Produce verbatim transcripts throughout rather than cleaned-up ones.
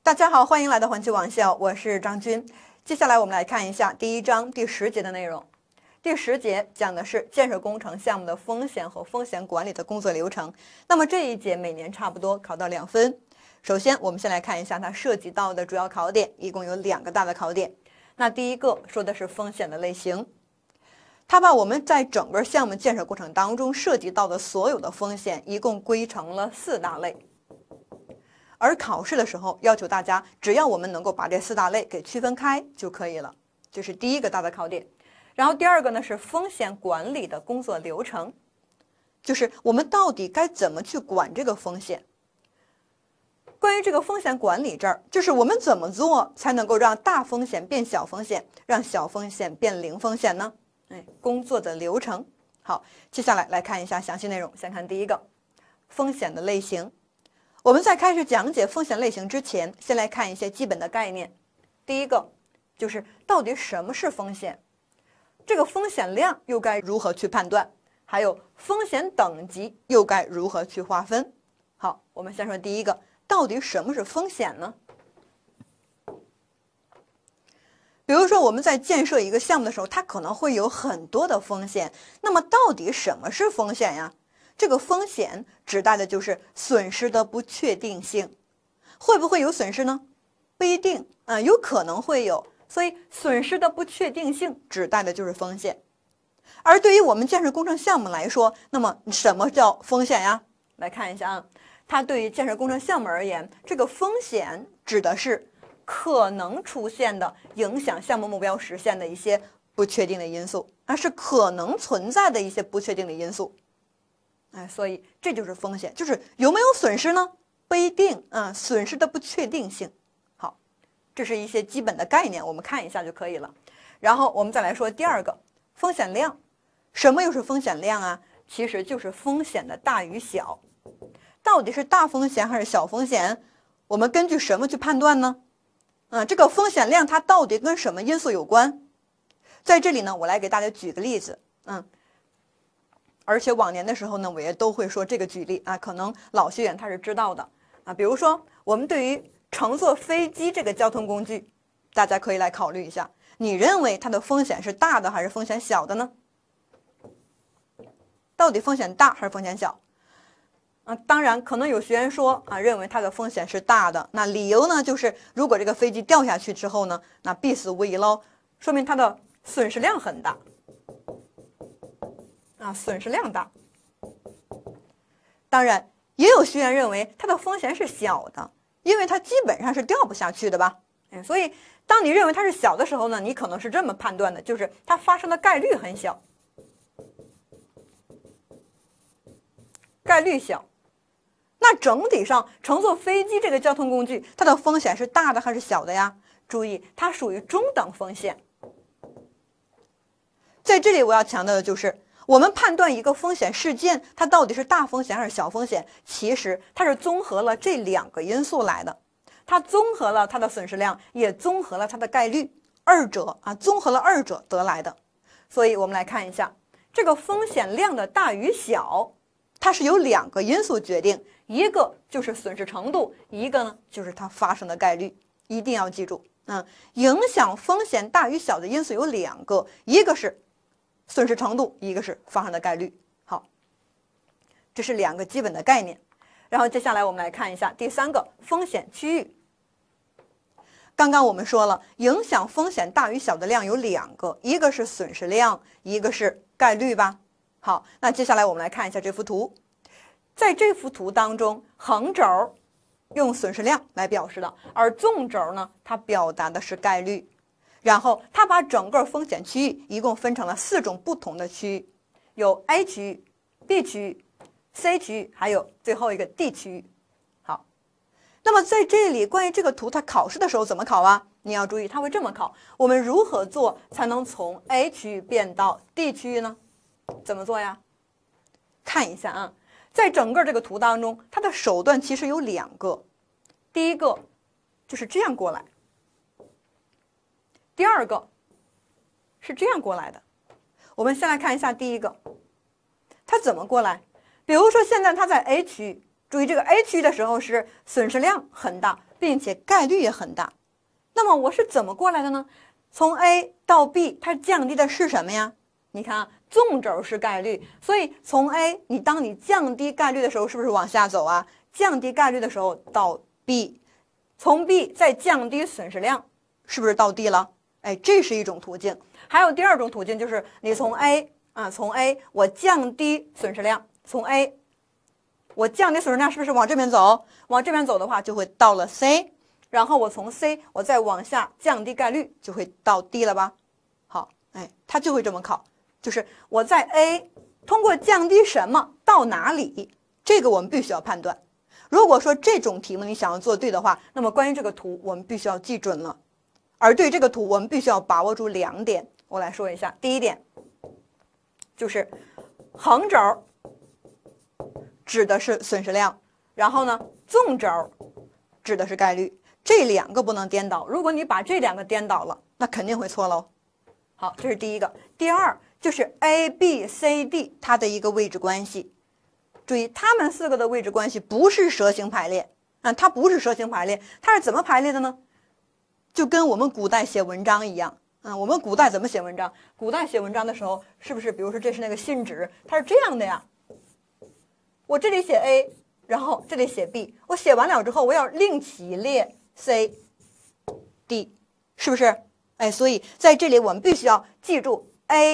大家好，欢迎来到环球网校，我是张军。接下来我们来看一下第一章第十节的内容。第十节讲的是建设工程项目的风险和风险管理的工作流程。那么这一节每年差不多考到两分。首先，我们先来看一下它涉及到的主要考点，一共有两个大的考点。那第一个说的是风险的类型，它把我们在整个项目建设过程当中涉及到的所有的风险，一共归成了四大类。而考试的时候要求大家，只要我们能够把这四大类给区分开就可以了，这是第一个大的考点。然后第二个呢是风险管理的工作流程，就是我们到底该怎么去管这个风险。关于这个风险管理这儿，就是我们怎么做才能够让大风险变小风险，让小风险变零风险呢？哎，工作的流程。好，接下来来看一下详细内容。先看第一个，风险的类型。我们在开始讲解风险类型之前，先来看一些基本的概念。第一个就是到底什么是风险，这个风险量又该如何去判断，还有风险等级又该如何去划分。好，我们先说第一个，到底什么是风险呢？比如说我们在建设一个项目的时候，它可能会有很多的风险，那么到底什么是风险呀？这个风险指代的就是损失的不确定性，会不会有损失呢？不一定啊、呃，有可能会有，所以损失的不确定性指代的就是风险。而对于我们建设工程项目来说，那么什么叫风险呀？来看一下啊，它对于建设工程项目而言，这个风险指的是可能出现的影响项目目标实现的一些不确定的因素，而是可能存在的一些不确定的因素。哎，所以这就是风险，就是有没有损失呢？不一定啊，损失的不确定性。好，这是一些基本的概念，我们看一下就可以了。然后我们再来说第二个，风险量。什么又是风险量啊？其实就是风险的大与小。到底是大风险还是小风险？我们根据什么去判断呢？嗯，这个风险量它到底跟什么因素有关？在这里呢，我来给大家举个例子，嗯。而且往年的时候呢，我也都会说这个举例啊，可能老学员他是知道的啊。比如说，我们对于乘坐飞机这个交通工具，大家可以来考虑一下，你认为它的风险是大的还是风险小的呢？到底风险大还是风险小？啊，当然，可能有学员说啊，认为它的风险是大的，那理由呢，就是如果这个飞机掉下去之后呢，那必死无疑喽，说明它的损失量很大。啊，损失量大。当然，也有学员认为它的风险是小的，因为它基本上是掉不下去的吧。哎，所以当你认为它是小的时候呢，你可能是这么判断的，就是它发生的概率很小，概率小。那整体上，乘坐飞机这个交通工具，它的风险是大的还是小的呀？注意，它属于中等风险。在这里我要强调的就是，我们判断一个风险事件，它到底是大风险还是小风险，其实它是综合了这两个因素来的。它综合了它的损失量，也综合了它的概率，二者啊，综合了二者得来的。所以我们来看一下这个风险量的大与小，它是由两个因素决定，一个就是损失程度，一个呢就是它发生的概率。一定要记住，嗯，影响风险大与小的因素有两个，一个是损失程度，一个是发生的概率。好，这是两个基本的概念。然后接下来我们来看一下第三个，风险区域。刚刚我们说了，影响风险大与小的量有两个，一个是损失量，一个是概率吧。好，那接下来我们来看一下这幅图。在这幅图当中，横轴用损失量来表示的，而纵轴呢，它表达的是概率。然后它把整个风险区域一共分成了四种不同的区域，有 A 区域、B 区域、C 区域，还有最后一个 D 区域。好，那么在这里关于这个图，它考试的时候怎么考啊？你要注意，它会这么考：我们如何做才能从 A 区域变到 D 区域呢？怎么做呀？看一下啊，在整个这个图当中，它的手段其实有两个，第一个就是这样过来。第二个是这样过来的。我们先来看一下第一个，它怎么过来？比如说现在它在 A 区域，注意这个 A 区域的时候是损失量很大， 并且概率也很大。那么我是怎么过来的呢？从 A 到 B， 它降低的是什么呀？你看啊，纵轴是概率，所以从 A， 你当你降低概率的时候，是不是往下走啊？降低概率的时候到 B， 从 B 再降低损失量，是不是到 D 了？哎，这是一种途径。还有第二种途径，就是你从 A 啊，从 A 我降低损失量，从 A 我降低损失量，是不是往这边走？往这边走的话，就会到了 C， 然后我从 C 我再往下降低概率，就会到 D 了吧？好，哎，它就会这么考，就是我在 A 通过降低什么到哪里，这个我们必须要判断。如果说这种题目你想要做对的话，那么关于这个图我们必须要记准了。而对这个图，我们必须要把握住两点，我来说一下。第一点就是横轴指的是损失量，然后呢，纵轴指的是概率，这两个不能颠倒。如果你把这两个颠倒了，那肯定会错喽。好，这是第一个。第二就是 A B C D 它的一个位置关系。注意，它们四个的位置关系不是蛇形排列啊，它不是蛇形排列，它是怎么排列的呢？就跟我们古代写文章一样啊，我们古代怎么写文章？古代写文章的时候，是不是比如说这是那个信纸，它是这样的呀？我这里写 A， 然后这里写 B， 我写完了之后，我要另起列 C、D， 是不是？哎，所以在这里我们必须要记住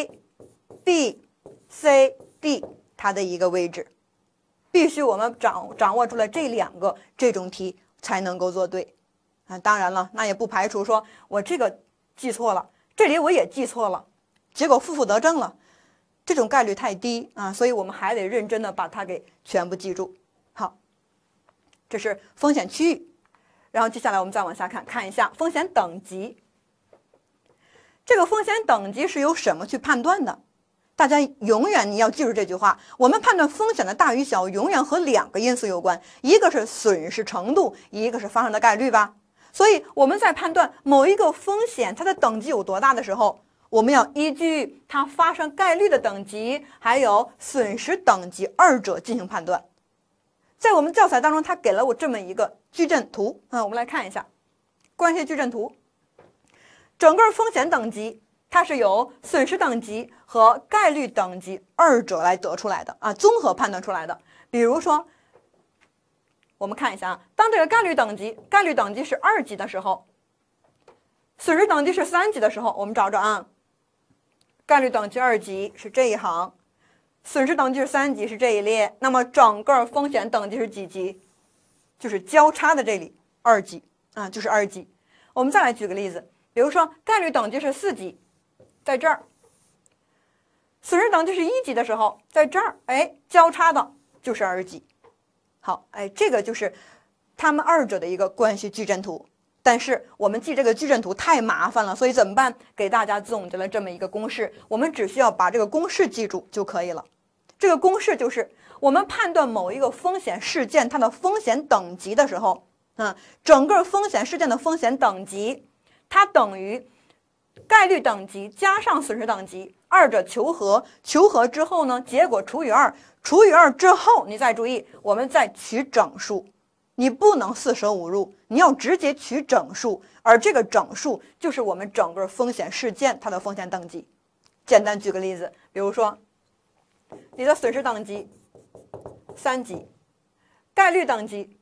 A、B、C、D 它的一个位置，必须我们掌掌握住了这两个，这种题才能够做对。啊，当然了，那也不排除说我这个记错了，这里我也记错了，结果负负得正了，这种概率太低啊，所以我们还得认真的把它给全部记住。好，这是风险区域，然后接下来我们再往下看，看一下风险等级。这个风险等级是由什么去判断的？大家永远你要记住这句话，我们判断风险的大与小，永远和两个因素有关，一个是损失程度，一个是发生的概率吧。所以我们在判断某一个风险它的等级有多大的时候，我们要依据它发生概率的等级，还有损失等级二者进行判断。在我们教材当中，它给了我这么一个矩阵图啊，我们来看一下关系矩阵图。整个风险等级它是由损失等级和概率等级二者来得出来的啊，综合判断出来的。比如说我们看一下啊，当这个概率等级概率等级是二级的时候，损失等级是三级的时候，我们找找啊，概率等级二级是这一行，损失等级是三级是这一列，那么整个风险等级是几级？就是交叉的这里二级啊，就是二级。我们再来举个例子，比如说概率等级是四级，在这儿，损失等级是一级的时候，在这儿，哎，交叉的就是二级。好，哎，这个就是他们二者的一个关系矩阵图。但是我们记这个矩阵图太麻烦了，所以怎么办？给大家总结了这么一个公式，我们只需要把这个公式记住就可以了。这个公式就是我们判断某一个风险事件它的风险等级的时候，嗯，整个风险事件的风险等级，它等于概率等级加上损失等级，二者求和，求和之后呢，结果除以二，除以二之后，你再注意，我们再取整数，你不能四舍五入，你要直接取整数，而这个整数就是我们整个风险事件它的风险等级。简单举个例子，比如说你的损失等级三级，概率等级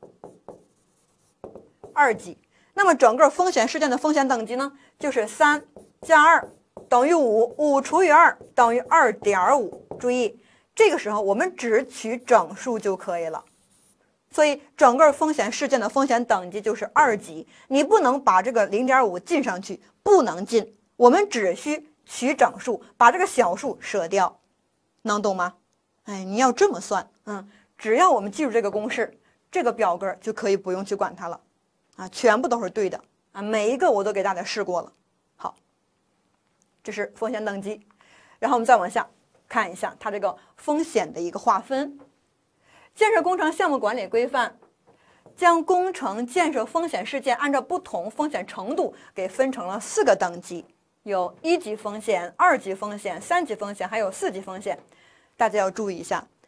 二级，那么整个风险事件的风险等级呢，就是三加二等于五，五除以二等于 二点五。 注意，这个时候我们只取整数就可以了，所以整个风险事件的风险等级就是二级，你不能把这个 零点五 进上去，不能进，我们只需取整数，把这个小数舍掉，能懂吗？哎，你要这么算，嗯，只要我们记住这个公式，这个表格就可以不用去管它了啊，全部都是对的啊，每一个我都给大家试过了。好，这是风险等级，然后我们再往下看一下它这个风险的一个划分。建设工程项目管理规范将工程建设风险事件按照不同风险程度给分成了四个等级，有一级风险、二级风险、三级风险，还有四级风险。大家要注意一下，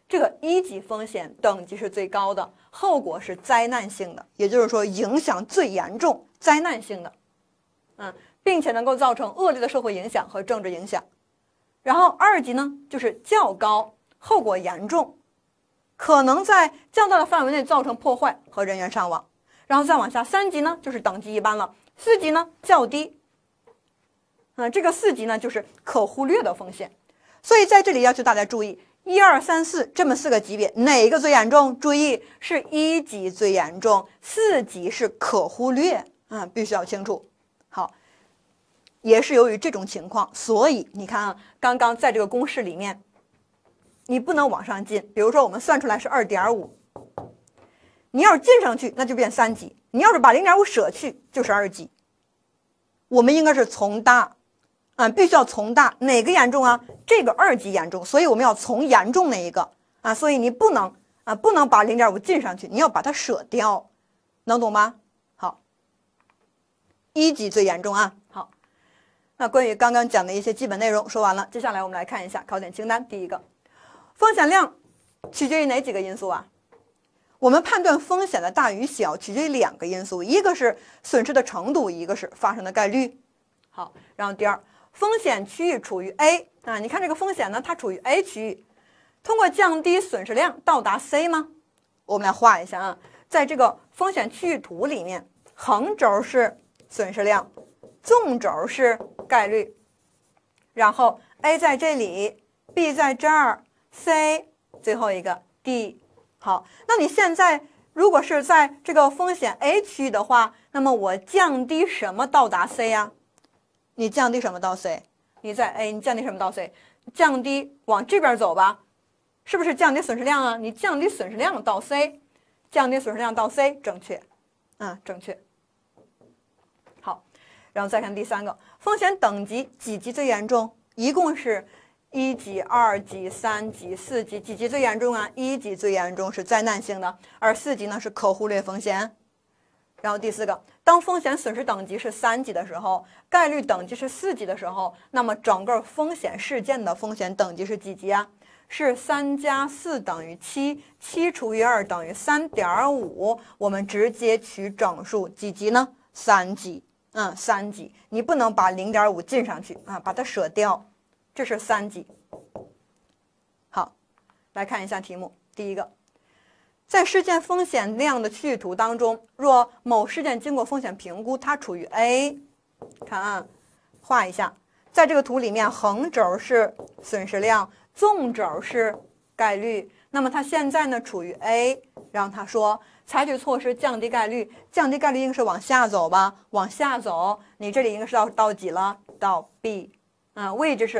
这个一级风险等级是最高的，后果是灾难性的，也就是说影响最严重、灾难性的，嗯，并且能够造成恶劣的社会影响和政治影响。然后二级呢，就是较高，后果严重，可能在较大的范围内造成破坏和人员伤亡。然后再往下，三级呢就是等级一般了，四级呢较低，嗯，这个四级呢就是可忽略的风险。所以在这里要求大家注意，一二三四这么四个级别，哪个最严重？注意是一级最严重，四级是可忽略，嗯，必须要清楚。好，也是由于这种情况，所以你看啊，刚刚在这个公式里面，你不能往上进。比如说我们算出来是 二点五， 你要是进上去那就变三级，你要是把 零点五 舍去就是二级。我们应该是从大啊，必须要从大，哪个严重啊？这个二级严重，所以我们要从严重那一个啊，所以你不能啊，不能把 零点五 进上去，你要把它舍掉，能懂吗？好，一级最严重啊。好，那关于刚刚讲的一些基本内容说完了，接下来我们来看一下考点清单。第一个，风险量取决于哪几个因素啊？我们判断风险的大与小取决于两个因素，一个是损失的程度，一个是发生的概率。好，然后第二，风险区域处于 A 啊，你看这个风险呢，它处于 A 区域，通过降低损失量到达 C 吗？我们来画一下啊，在这个风险区域图里面，横轴是损失量，纵轴是概率，然后 A 在这里 ，B 在这儿 ，C 最后一个 D。好，那你现在如果是在这个风险 A 区域的话，那么我降低什么到达 C 呀？你降低什么到 C？ 你在 A， 你降低什么到 C？ 降低往这边走吧，是不是降低损失量啊？你降低损失量到 C， 降低损失量到 C， 正确，嗯，正确。好，然后再看第三个，风险等级几级最严重？一共是一级、二级、三级、四级，几级最严重啊？一级最严重是灾难性的，而四级呢是可忽略风险。然后第四个，当风险损失等级是三级的时候，概率等级是四级的时候，那么整个风险事件的风险等级是几级啊？是三加四等于七，七除以二等于 三点五， 我们直接取整数，几级呢？三级，嗯，三级，你不能把 零点五 进上去啊，把它舍掉，这是三级。好，来看一下题目，第一个。在事件风险量的区域图当中，若某事件经过风险评估，它处于 A， 看啊，画一下，在这个图里面，横轴是损失量，纵轴是概率，那么它现在呢处于 A， 然后他说采取措施降低概率，降低概率应该是往下走吧，往下走，你这里应该是到到几了？到 B， 啊，位置是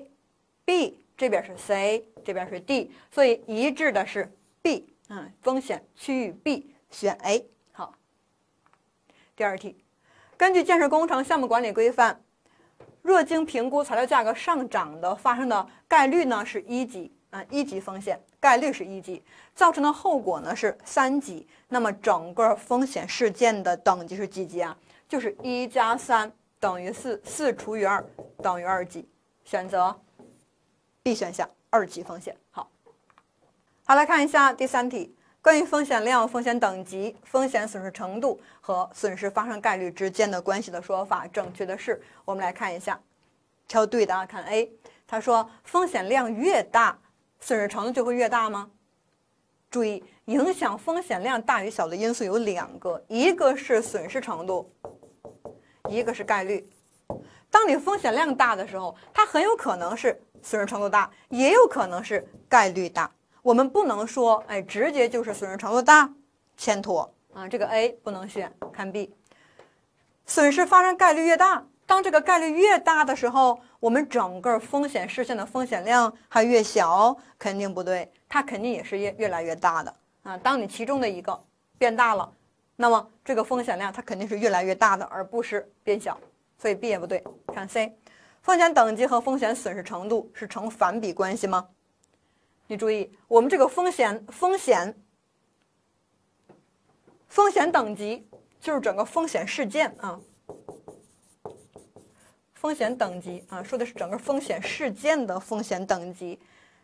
A，B 这边是 C， 这边是 D， 所以一致的是 B。嗯，风险区域 B 选 A。 好，第二题，根据建设工程项目管理规范，若经评估材料价格上涨的发生的概率呢是一级啊，一级风险概率是一级，造成的后果呢是三级，那么整个风险事件的等级是几级啊？就是一加三等于四，四除以二等于二级，选择 B 选项，二级风险。好。好，来看一下第三题，关于风险量、风险等级、风险损失程度和损失发生概率之间的关系的说法，正确的是，我们来看一下，挑对的啊，看 A， 他说风险量越大，损失程度就会越大吗？注意，影响风险量大与小的因素有两个，一个是损失程度，一个是概率。当你风险量大的时候，它很有可能是损失程度大，也有可能是概率大。我们不能说，哎，直接就是损失程度大，牵拖啊，这个 A 不能选，看 B。损失发生概率越大，当这个概率越大的时候，我们整个风险事件的风险量还越小，肯定不对，它肯定也是越越来越大的啊。当你其中的一个变大了，那么这个风险量它肯定是越来越大的，而不是变小，所以 B 也不对。看 C， 风险等级和风险损失程度是成反比关系吗？你注意，我们这个风险风险风险等级就是整个风险事件啊，风险等级啊，说的是整个风险事件的风险等级。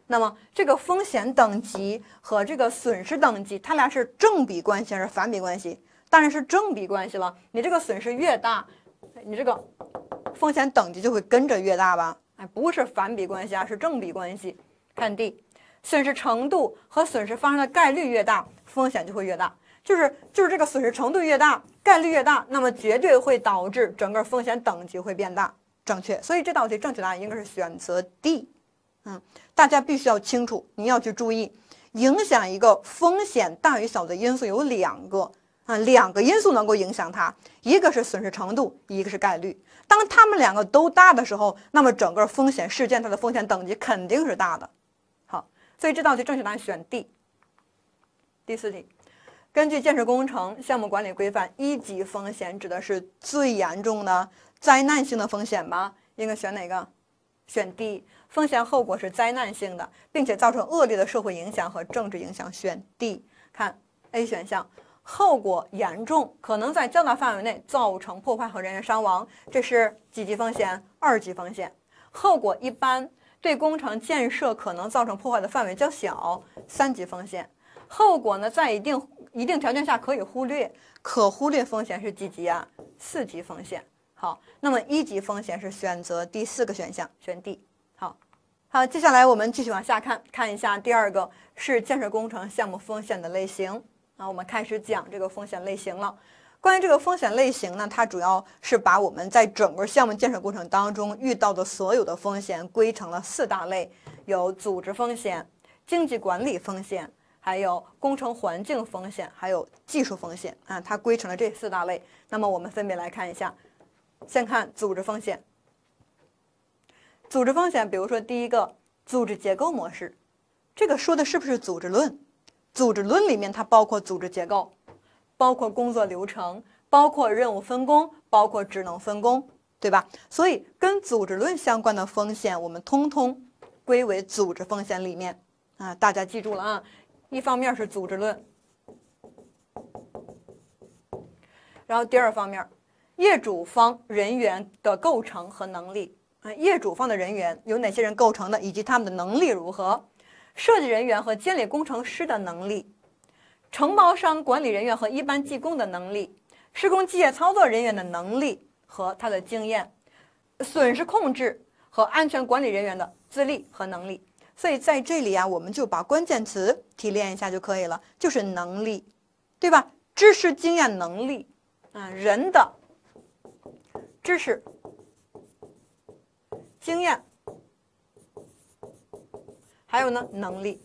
那么这个风险等级和这个损失等级，它俩是正比关系还是反比关系？当然是正比关系了。你这个损失越大，你这个风险等级就会跟着越大吧？哎，不是反比关系啊，是正比关系。看 D， 损失程度和损失发生的概率越大，风险就会越大。就是就是这个损失程度越大，概率越大，那么绝对会导致整个风险等级会变大。正确。所以这道题正确答案应该是选择 D。嗯，大家必须要清楚，你要去注意，影响一个风险大与小的因素有两个啊，两个因素能够影响它，一个是损失程度，一个是概率。当它们两个都大的时候，那么整个风险事件它的风险等级肯定是大的。好，所以这道题正确答案选 D。第四题，根据建设工程项目管理规范，一级风险指的是最严重的灾难性的风险吧？应该选哪个？选 D。风险后果是灾难性的，并且造成恶劣的社会影响和政治影响，选 D。看 A 选项，后果严重，可能在较大范围内造成破坏和人员伤亡，这是几级风险？二级风险。后果一般，对工程建设可能造成破坏的范围较小，三级风险。后果呢，在一定一定条件下可以忽略，可忽略风险是几级啊？四级风险。好，那么一级风险是选择第四个选项，选 D。好，好，接下来我们继续往下看，看一下第二个是建设工程项目风险的类型啊。我们开始讲这个风险类型了。关于这个风险类型呢，它主要是把我们在整个项目建设过程当中遇到的所有的风险归成了四大类，有组织风险、经济管理风险，还有工程环境风险，还有技术风险啊，它归成了这四大类。那么我们分别来看一下，先看组织风险。组织风险，比如说第一个组织结构模式，这个说的是不是组织论？组织论里面它包括组织结构，包括工作流程，包括任务分工，包括职能分工，对吧？所以跟组织论相关的风险，我们通通归为组织风险里面啊。大家记住了啊，一方面是组织论，然后第二方面，业主方人员的构成和能力。业主方的人员有哪些人构成的，以及他们的能力如何？设计人员和监理工程师的能力，承包商管理人员和一般技工的能力，施工机械操作人员的能力和他的经验，损失控制和安全管理人员的资历和能力。所以在这里啊，我们就把关键词提炼一下就可以了，就是能力，对吧？知识、经验、能力啊，人的知识、经验，还有呢能力。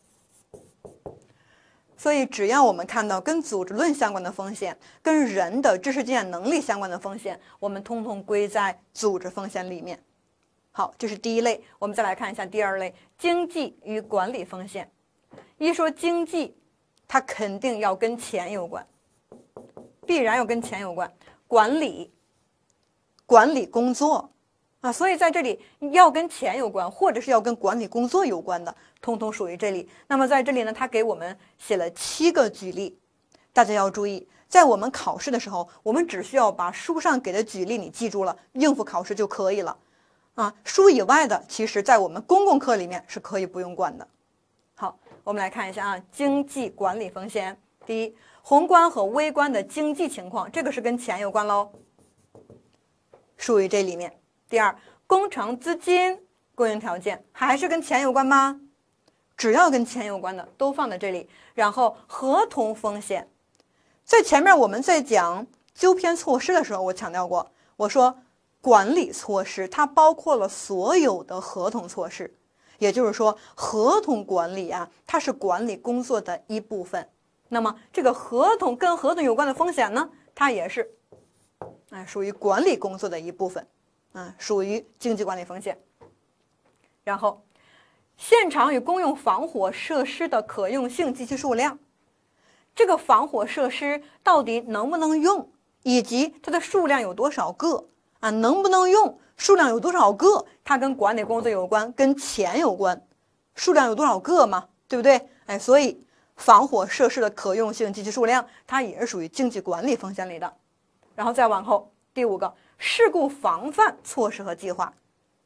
所以只要我们看到跟组织论相关的风险，跟人的知识经验能力相关的风险，我们通通归在组织风险里面。好，这是第一类。我们再来看一下第二类，经济与管理风险。一说经济，它肯定要跟钱有关，必然要跟钱有关。管理，管理工作啊，所以在这里要跟钱有关，或者是要跟管理工作有关的，通通属于这里。那么在这里呢，他给我们写了七个举例，大家要注意，在我们考试的时候，我们只需要把书上给的举例你记住了，应付考试就可以了啊。书以外的，其实在我们公共课里面是可以不用管的。好，我们来看一下啊，经济管理风险。第一，宏观和微观的经济情况，这个是跟钱有关喽，属于这里面。第二，工程资金供应条件还是跟钱有关吗？只要跟钱有关的都放在这里。然后合同风险，在前面我们在讲纠偏措施的时候，我强调过，我说管理措施它包括了所有的合同措施，也就是说合同管理啊，它是管理工作的一部分。那么这个合同跟合同有关的风险呢，它也是哎属于管理工作的一部分。嗯，属于经济管理风险。然后，现场与公用防火设施的可用性及其数量，这个防火设施到底能不能用，以及它的数量有多少个啊？能不能用，数量有多少个，它跟管理工作有关，跟钱有关，数量有多少个嘛，对不对？哎，所以防火设施的可用性及其数量，它也是属于经济管理风险里的。然后再往后，第五个。事故防范措施和计划，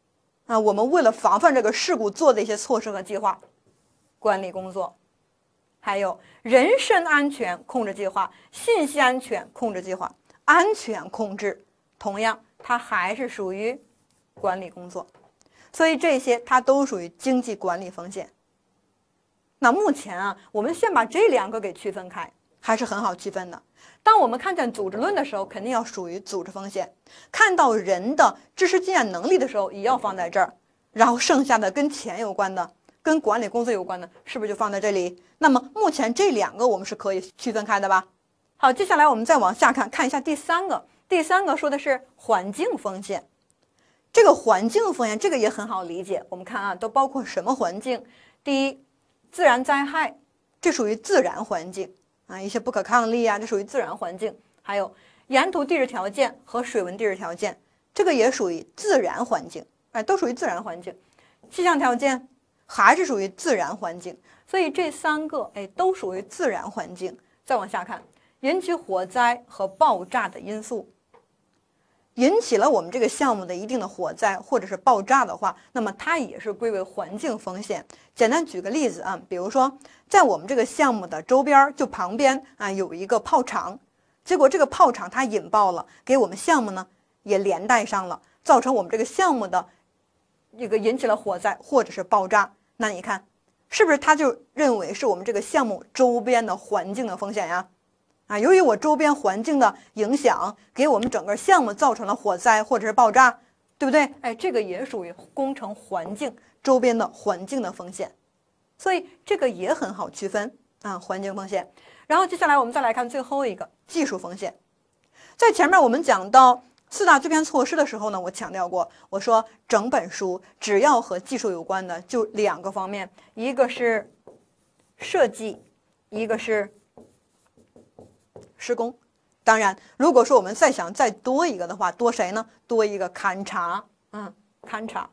啊，我们为了防范这个事故做的一些措施和计划、管理工作，还有人身安全控制计划、信息安全控制计划、安全控制，同样它还是属于管理工作，所以这些它都属于经济管理风险。那目前啊，我们先把这两个给区分开，还是很好区分的。当我们看见组织论的时候，肯定要属于组织风险；看到人的知识经验能力的时候，也要放在这儿。然后剩下的跟钱有关的、跟管理工作有关的，是不是就放在这里？那么目前这两个我们是可以区分开的吧？好，接下来我们再往下看，看一下第三个。第三个说的是环境风险。这个环境风险，这个也很好理解。我们看啊，都包括什么环境？第一，自然灾害，这属于自然环境。啊，一些不可抗力啊，这属于自然环境。还有沿途地质条件和水文地质条件，这个也属于自然环境，哎，都属于自然环境。气象条件还是属于自然环境，所以这三个哎都属于自然环境。再往下看，引起火灾和爆炸的因素，引起了我们这个项目的一定的火灾或者是爆炸的话，那么它也是归为环境风险。简单举个例子啊，比如说在我们这个项目的周边就旁边啊有一个炮厂，结果这个炮厂它引爆了，给我们项目呢也连带上了，造成我们这个项目的这个引起了火灾或者是爆炸。那你看是不是他就认为是我们这个项目周边的环境的风险呀？啊，由于我周边环境的影响，给我们整个项目造成了火灾或者是爆炸，对不对？哎，这个也属于工程环境周边的环境的风险，所以这个也很好区分啊，环境风险。然后接下来我们再来看最后一个技术风险。在前面我们讲到四大纠偏措施的时候呢，我强调过，我说整本书只要和技术有关的就两个方面，一个是设计，一个是施工。当然如果说我们再想再多一个的话，多谁呢？多一个勘察，嗯，勘察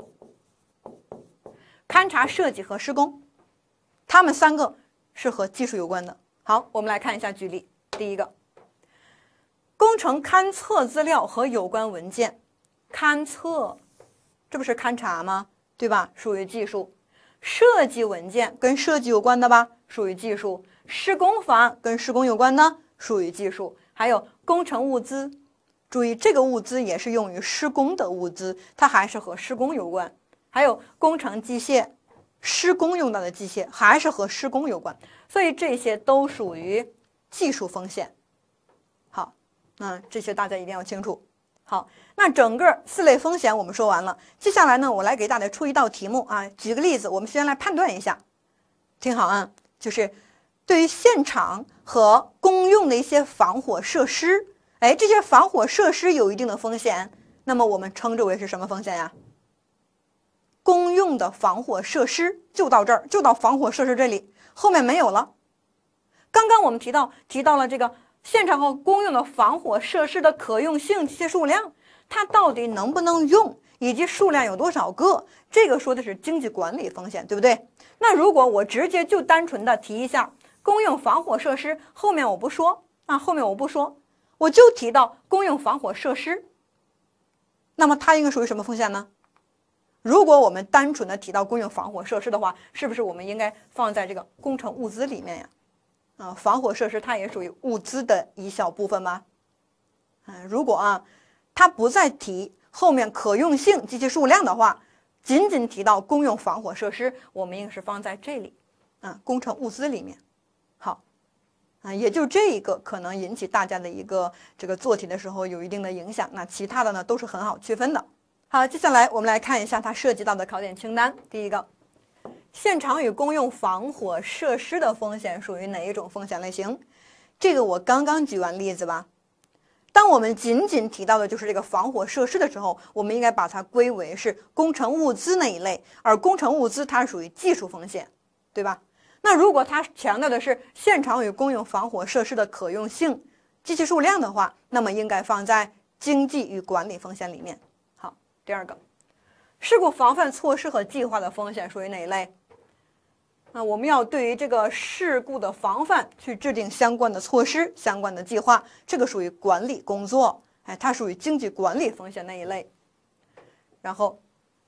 勘察设计和施工，他们三个是和技术有关的。好，我们来看一下举例。第一个，工程勘测资料和有关文件，勘测这不是勘察吗？对吧？属于技术。设计文件跟设计有关的吧，属于技术。施工方案跟施工有关呢，属于技术。还有工程物资，注意这个物资也是用于施工的物资，它还是和施工有关。还有工程机械，施工用到的机械还是和施工有关，所以这些都属于技术风险。好，嗯，这些大家一定要清楚。好，那整个四类风险我们说完了，接下来呢，我来给大家出一道题目啊，举个例子，我们先来判断一下，听好啊，就是对于现场和公用的一些防火设施，哎，这些防火设施有一定的风险，那么我们称之为是什么风险呀？公用的防火设施就到这儿，就到防火设施这里，后面没有了。刚刚我们提到提到了这个现场和公用的防火设施的可用性机械数量，它到底能不能用，以及数量有多少个，这个说的是经济管理风险，对不对？那如果我直接就单纯的提一下公用防火设施，后面我不说啊，后面我不说，我就提到公用防火设施，那么它应该属于什么风险呢？如果我们单纯的提到公用防火设施的话，是不是我们应该放在这个工程物资里面呀？啊，防火设施它也属于物资的一小部分吧？嗯，如果啊，它不再提后面可用性机器数量的话，仅仅提到公用防火设施，我们应该是放在这里，啊，工程物资里面。好，啊，也就这一个可能引起大家的一个这个做题的时候有一定的影响，那其他的呢都是很好区分的。好，接下来我们来看一下它涉及到的考点清单。第一个，现场与公用防火设施的风险属于哪一种风险类型？这个我刚刚举完例子吧。当我们仅仅提到的就是这个防火设施的时候，我们应该把它归为是工程物资那一类，而工程物资它属于技术风险，对吧？那如果它强调的是现场与公用防火设施的可用性机器数量的话，那么应该放在经济与管理风险里面。好，第二个，事故防范措施和计划的风险属于哪一类？那我们要对于这个事故的防范去制定相关的措施、相关的计划，这个属于管理工作，哎，它属于经济管理风险那一类。然后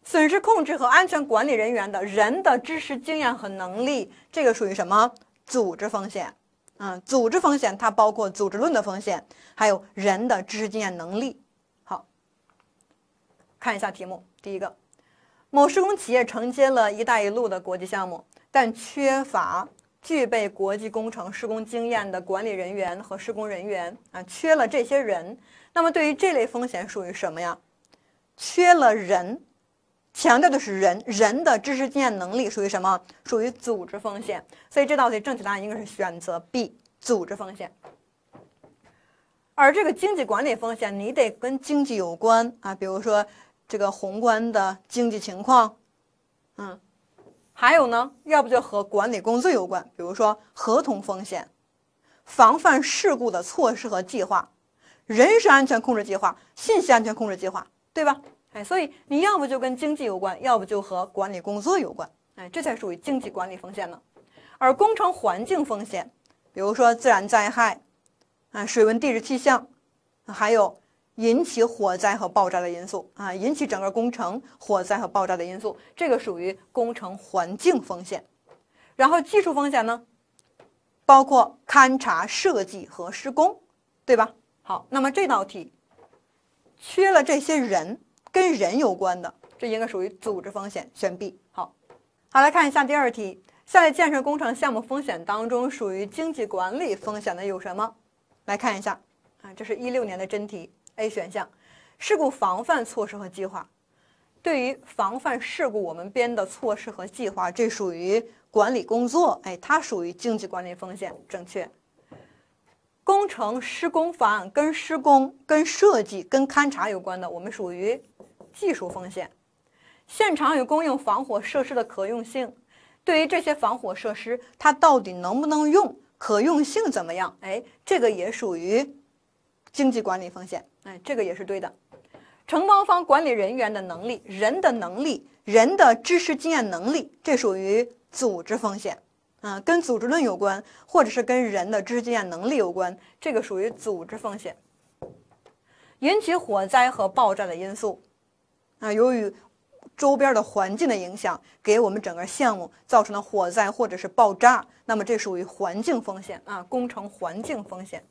损失控制和安全管理人员的人的知识经验和能力，这个属于什么？组织风险。嗯，组织风险它包括组织论的风险，还有人的知识经验能力。好，看一下题目，第一个，某施工企业承接了一带一路的国际项目，但缺乏具备国际工程施工经验的管理人员和施工人员啊，缺了这些人。那么对于这类风险属于什么呀？缺了人，强调的是人，人的知识经验能力属于什么？属于组织风险。所以这道题正确答案应该是选择 B， 组织风险。而这个经济管理风险，你得跟经济有关啊，比如说这个宏观的经济情况，嗯，还有呢，要不就和管理工作有关，比如说合同风险、防范事故的措施和计划、人事安全控制计划、信息安全控制计划，对吧？哎，所以你要不就跟经济有关，要不就和管理工作有关，哎，这才属于经济管理风险呢。而工程环境风险，比如说自然灾害啊、水文地质气象，还有引起火灾和爆炸的因素啊，引起整个工程火灾和爆炸的因素，这个属于工程环境风险。然后技术风险呢，包括勘察、设计和施工，对吧？好，那么这道题缺了这些人，跟人有关的，这应该属于组织风险，选 B。好，好，来看一下第二题，下列建设工程项目风险当中属于经济管理风险的有什么？来看一下啊，这是一六年的真题 A 选项，事故防范措施和计划。对于防范事故，我们编的措施和计划，这属于管理工作，哎，它属于经济管理风险，正确。工程施工方案跟施工、跟设计、跟勘察有关的，我们属于技术风险。现场与公用防火设施的可用性，对于这些防火设施，它到底能不能用，可用性怎么样？哎，这个也属于经济管理风险，哎，这个也是对的。承包方管理人员的能力，人的能力，人的知识经验能力，这属于组织风险，啊，跟组织论有关，或者是跟人的知识经验能力有关，这个属于组织风险。引起火灾和爆炸的因素，啊，由于周边的环境的影响，给我们整个项目造成了火灾或者是爆炸，那么这属于环境风险啊，工程环境风险。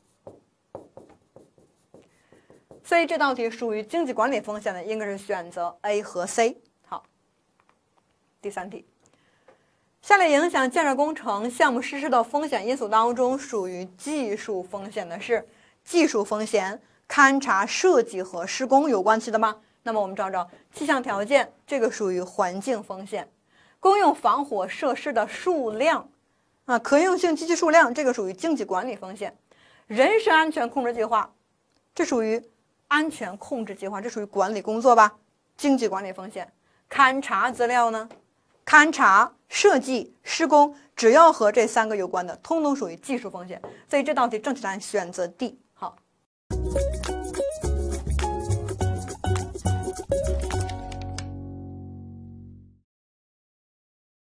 所以这道题属于经济管理风险的，应该是选择 A 和 C。好，第三题，下列影响建设工程项目实施的风险因素当中，属于技术风险的是技术风险、勘察、设计和施工有关系的吗？那么我们找找气象条件，这个属于环境风险。公用防火设施的数量啊，可用性机器数量，这个属于经济管理风险。人事安全控制计划，这属于安全控制计划，这属于管理工作吧，经济管理风险。勘察资料呢，勘察、设计、施工，只要和这三个有关的，通通属于技术风险。所以这道题正确答案选择 D。好。